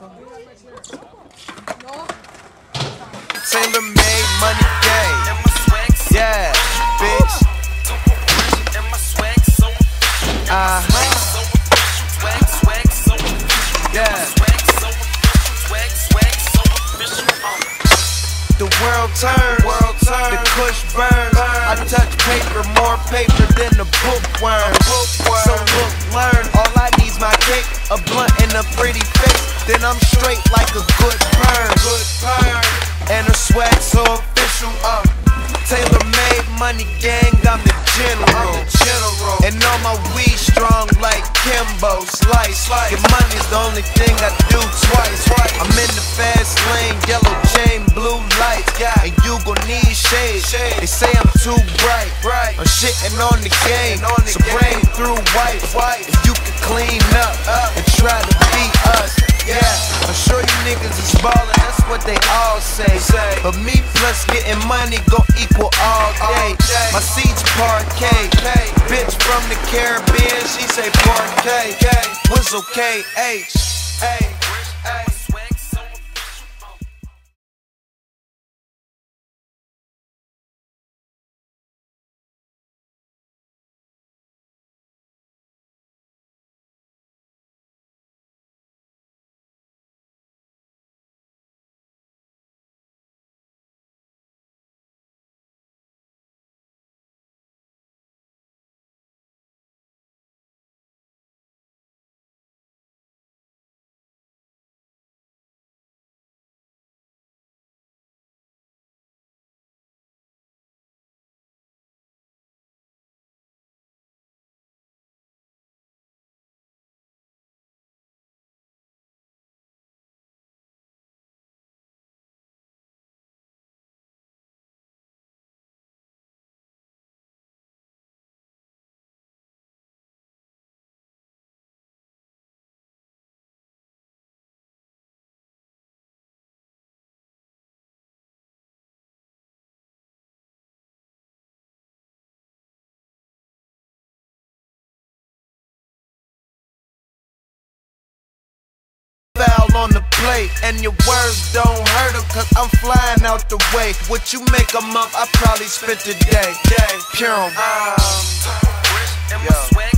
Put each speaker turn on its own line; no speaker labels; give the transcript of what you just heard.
Tailor-made money game. Yeah, bitch. Yeah. The world turns, the kush burns. I touch paper, more paper than a bookworm. So look, learn, all I need's my cake, a blunt and a pretty face. Then I'm straight like a good perm. And a swag so official. Tailor-made money gang, I'm the general. And all my weed strong like Kimbo Slice. Your money's the only thing I do twice. I'm in the fast lane, yellow chain, blue lights. And you gon' need shade. They say I'm too bright. I'm shitting on the game, so bring through white. If you can clean up and try to beat us. Yeah, I'm sure you niggas is ballin', that's what they all say. But me plus getting money gon' equal all day. My seats parquet, bitch from the Caribbean, she say parquet. What's okay, H. On the plate, and your words don't hurt them, cause I'm flying out the way. What you make a month, I probably spent a day. Pure.